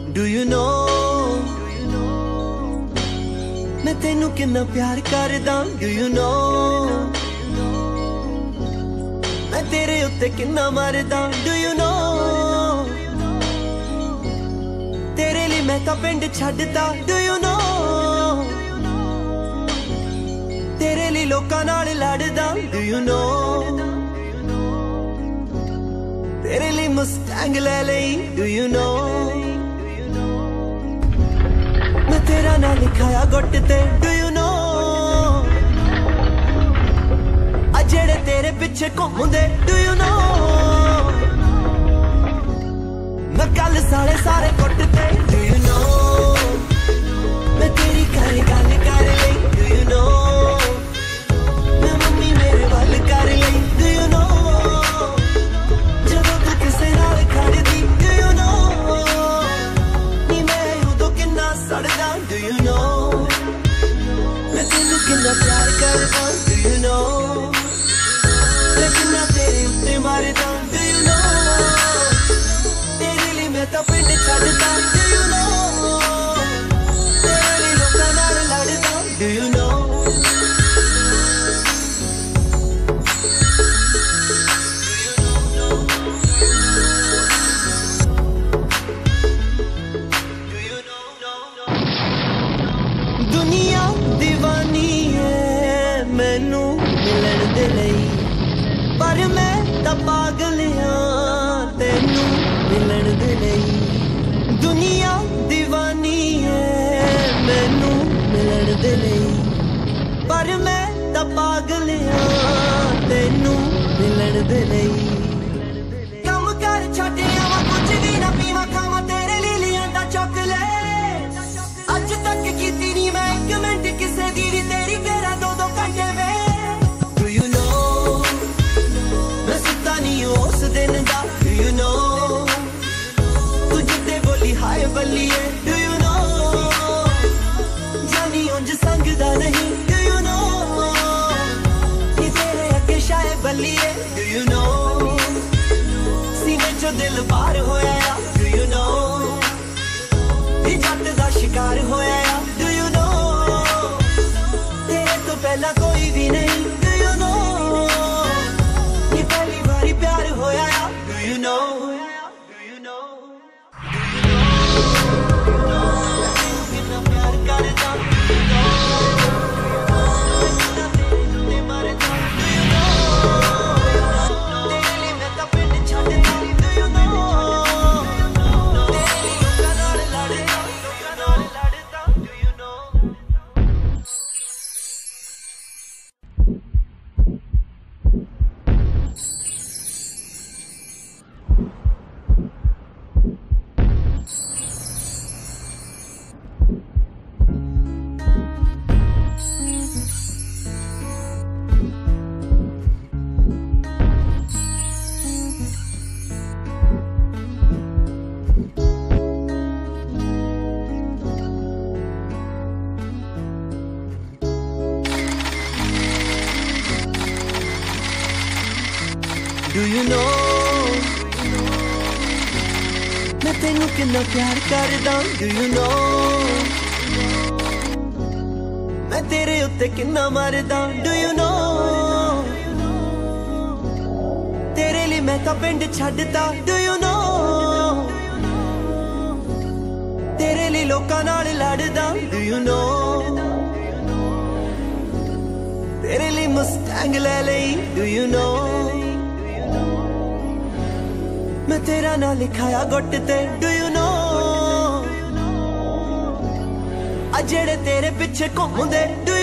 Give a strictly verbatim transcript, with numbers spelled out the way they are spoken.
Do you know मैं तेनू किन्ना प्यार करदा? Do you know मैं तेरे उत्ते किन्ना मरदा? Do you know तेरे लिए मैं तां पिंड छड्डदा? Do you know तेरे लिए लोकां नाल लड़दा? Do you know तेरे लिए मुस्टैंग ले लई? Do you know मैं तेरा ना लिखाया गुट ते? Do you know आ जेड़े तेरे पिछे घूमदे? Do you know मैं कल साले सारे गुट ते? Do you know मैं तेरी कर गल कर लई? Do you know मैं मम्मी मेरे वल कर लई? Do you know जदों तू किसे नाल खड़दी? Do you know नी मैं उदों किन्ना सड़दा? Do you know मैं तेनू किन्ना प्यार करदा? Do you know मैं किन्ना तेरे उत्ते मरदा? Do you know तेरे लिए मैं तां पिंड छड्डदा? Do you know तेरे लिए लोकां नाल लड़दा? Do you know दुनिया दीवानी है मैनू मिलन दे लई पर मैं तां पागल हां तैनू मिलन दे लई। दुनिया दीवानी है मैनू मिलन दे लई पर मैं तां पागल हां तैनू मिलन दे लई। कम कर छड्ड आवां कुछ भी ना पीवां खावां तेरे लिए लिआंदा चॉकलेट अज तक कीती नी मैं एक मिनट किसे दी नी तेरी करा दो दो घंटे में। Do you know मैं सुता नहीं उस दिन दा? Do you know तू जिद्दे बोली हाय बल्लिए? Do you know जानी उंज संग दा नहीं? Do you know कि तेरे अगे शाय बल्लिए? Do you know सीने चो दिल बाहर होया? Do you know जट दा शिकार होया? Do you know तेरे तो पहला कोई भी नहीं? Do you know ये पहली बारी प्यार होया? Do you know Do you know Do you know मैं कितना प्यार करदा? Do you know मैं कितना तेरे उत्ते मरदा? Do you know तेरे लिए मैं तां पिंड छड्डदा? Do you know तेरे लिए लोकां नाल लड़दा? लोकां नाल लड़दा? Do you know Do you know मैं तेनू किन्ना प्यार करदा? Do you know मैं तेरे उत्ते किन्ना मरदा? Do you know तेरे लिए मैं तां पिंड छड्डदा? Do you know तेरे लिए लोकां नाल लड़दा? Do you know तेरे लिए मुस्टैंग ले लई? Do you know मैं तेरा ना लिखाया गुट ते? Do you know आ जेड़े तेरे पिछे घूमदे? Do